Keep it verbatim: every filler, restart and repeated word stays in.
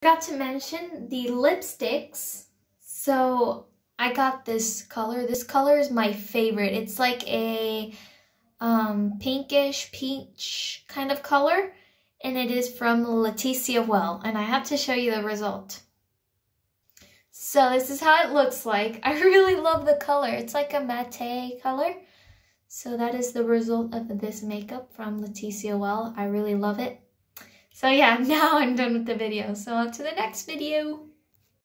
Forgot to mention the lipsticks. So I got this color. This color is my favorite. It's like a um, pinkish peach kind of color, and it is from Leticia Well, and I have to show you the result. So this is how it looks like. I really love the color. It's like a matte color. So that is the result of this makeup from Leticia Well. I really love it. So yeah, now I'm done with the video. So on to the next video.